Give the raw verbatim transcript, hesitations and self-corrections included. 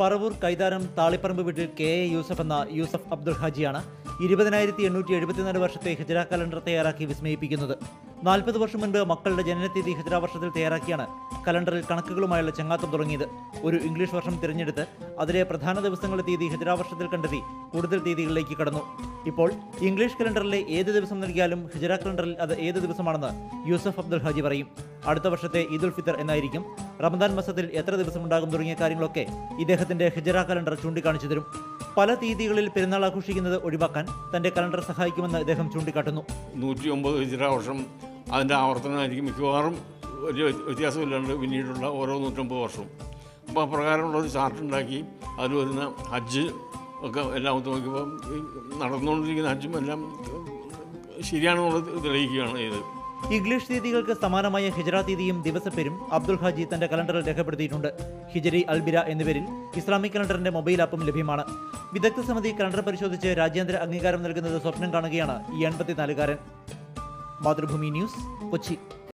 Paravur Kaidaram Taliparambu Vidil K. Yusuf and Yusuf Abdul Hajiana, ഇരുപതിനായിരത്തി എണ്ണൂറ്റി എഴുപത്തിനാല് വർഷത്തെ ഹിജ്റ കലണ്ടർ തയ്യാറാക്കി വിസ്മയിപ്പിക്കുന്നത്. നാൽപ്പത് വർഷം മുൻപ് മക്കളുടെ ജനനത്തീയതി ഹിജ്റ വർഷത്തിൽ തയ്യാറാക്കിയാണ് കലണ്ടറിൽ കണക്കുകളുമായുള്ള ചങ്ങാത്തം തുടങ്ങിയത്. ഒരു ഇംഗ്ലീഷ് വർഷം തിരഞ്ഞെടുത്ത് അതിലെ പ്രധാന ദിവസങ്ങളുടെ തീയതി ഹിജ്റ വർഷത്തിൽ കണ്ടെത്തി കൂടുതൽ തീയതികളിലേക്ക് കടന്നു. ഇപ്പോൾ ഇംഗ്ലീഷ് കലണ്ടറിലെ ഏത് ദിവസം നൽകിയാലും ഹിജ്റ കലണ്ടറിൽ അത് ഏത് ദിവസമാണെന്ന് യൂസഫ് അബ്ദുൽ ഹാജി പറയും. അടുത്ത വർഷത്തെ ഈദുൽ ഫിത്തർ എന്നായിരിക്കും, റമദാൻ മാസത്തിൽ എത്ര ദിവസമുണ്ടാകും തുടങ്ങിയ കാര്യങ്ങളൊക്കെ ഇദ്ദേഹത്തിന്റെ ഹിജ്റ കലണ്ടർ ചൂണ്ടിക്കാണിച്ചു തരും. പല തീയതികളിൽ പെരുന്നാൾ ആഘോഷിക്കുന്നത് ഒഴിവാക്കാൻ തന്റെ കലണ്ടർ സഹായിക്കുമെന്ന് ഇദ്ദേഹം ചൂണ്ടിക്കാട്ടുന്നു. നൂറ്റി ഒമ്പത് ഹിജ്റ വർഷം അതിൻ്റെ ആവർത്തനമായിരിക്കും മിക്കവാറും വലിയ വ്യത്യാസമില്ലാണ്ട് പിന്നീടുള്ള ഓരോ നൂറ്റമ്പത് വർഷവും. അപ്പോൾ ആ പ്രകാരമുള്ളൊരു ചാർട്ട് ഉണ്ടാക്കി അതിൽ വരുന്ന ഹജ്ജ് ഒക്കെ എല്ലാം നോക്കിയപ്പോൾ നടന്നുകൊണ്ടിരിക്കുന്ന ഹജ്ജും എല്ലാം ശരിയാണെന്നുള്ളത് തെളിയിക്കുകയാണ് ചെയ്തത്. ഇംഗ്ലീഷ് തീയതികൾക്ക് സമാനമായ ഹിജ്റ തീയതിയും ദിവസപ്പേരും അബ്ദുൽ ഹാജി തന്റെ കലണ്ടറിൽ രേഖപ്പെടുത്തിയിട്ടുണ്ട്. ഹിജരി അൽബിര എന്നിവരിൽ ഇസ്ലാമിക് കലണ്ടറിന്റെ മൊബൈൽ ആപ്പും ലഭ്യമാണ്. വിദഗ്ധ സമിതി കലണ്ടർ പരിശോധിച്ച് രാജ്യാന്തര അംഗീകാരം നൽകുന്നത് സ്വപ്നം കാണുകയാണ് ഈ എൺപത്തിനാലുകാരൻ. മാതൃഭൂമി ന്യൂസ്, കൊച്ചി.